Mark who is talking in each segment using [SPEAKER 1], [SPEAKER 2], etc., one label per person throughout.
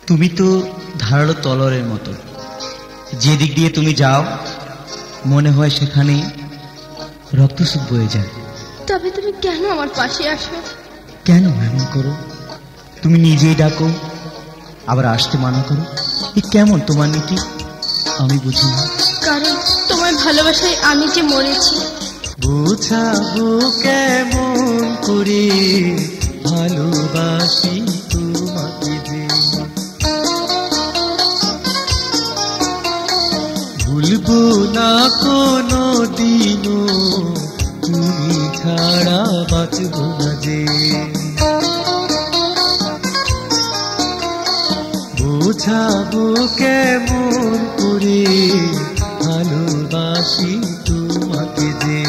[SPEAKER 1] তুমি তো ধারালো তলোয়ারের মতো, যে দিক দিয়ে তুমি যাও মনে হয় সেখানে রক্তস্রোত বয়ে যায়।
[SPEAKER 2] তবে তুমি কেন আমার পাশে আসো?
[SPEAKER 1] কেন এমন করো? তুমি নিজেই ডাকো আবার আসতে মানা করো। এ কেমন তোমার নীতি আমি বুঝি না।
[SPEAKER 2] কারণ তোমার ভালোবাসায় আমি যে মরেছি।
[SPEAKER 1] বুঝাবো কেমন করে ভালোবাসি তোমাকে যে, ভুলবো না কোনো দিনও তুমি ছাড়া বাঁচবো না যে। বোঝাবো কেমন করে ভালোবাসি তোমাকে যে।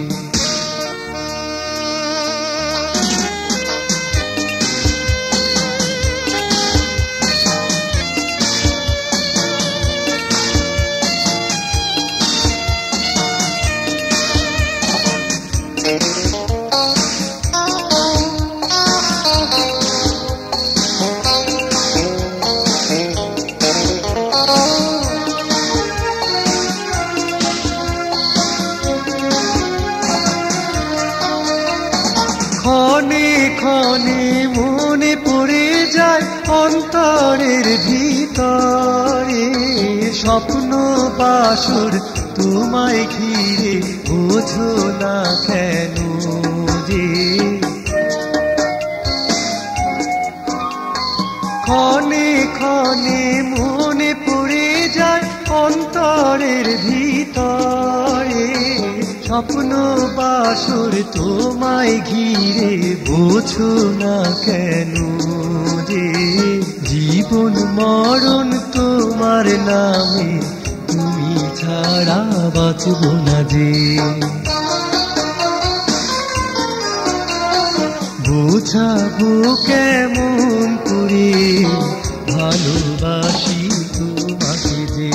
[SPEAKER 1] ক্ষণে ক্ষণে মনে পড়ে যায় অন্তরের ভিতরে, স্বপ্ন বাসর তোমায় ঘিরে বোঝো না কেন যে। ক্ষণে ক্ষণে মনে পড়ে যায় অন্তরের ভিতরে, স্বপ্ন বাসর তোমায় ঘিরে বোঝো না কেন যে। জীবন মরণ তোমার নামে, তুমি ছাড়া বাঁচব না যে। বোঝাবো কেমন করে ভালোবাসি তোমাকে যে।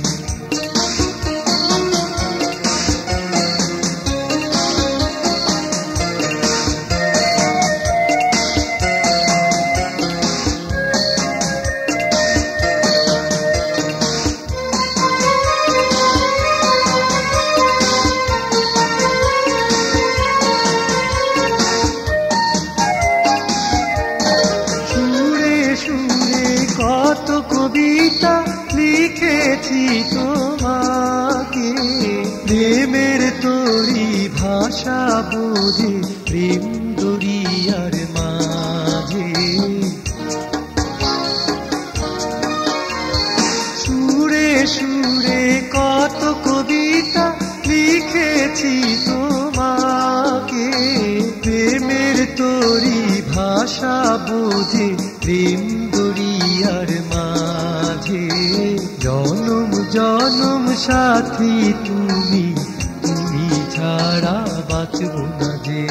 [SPEAKER 1] কত কবিতা লিখেছি তোমাকে, প্রেমের তরি ভাষা বোঝে প্রেম দরিয়ার মাঝে। সুরে সুরে কত কবিতা লিখেছি তোমাকে, প্রেমের তরি ভাষা বোঝে প্রেম দরিয়ার মাঝে। জনম জনম সাথী তুমি, তুমি ছাড়া বাঁচব না যে।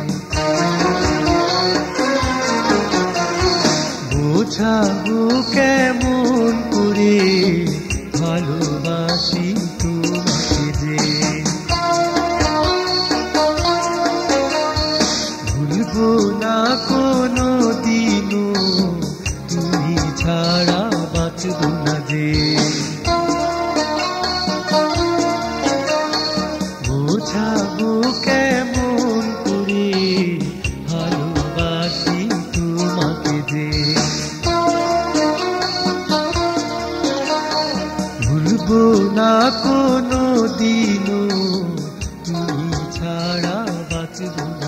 [SPEAKER 1] বোঝাবো কেমন করে ভালোবাসি তোমাকে যে। ভুলবো না কোনো দিনও তুমি ছাড়া বাঁচব না যে। বোঝাবো কেমন করে ভালোবাসি তোমাকে যে। ভুলবো না কোনো দিনও তুমি ছাড়া বাঁচব না।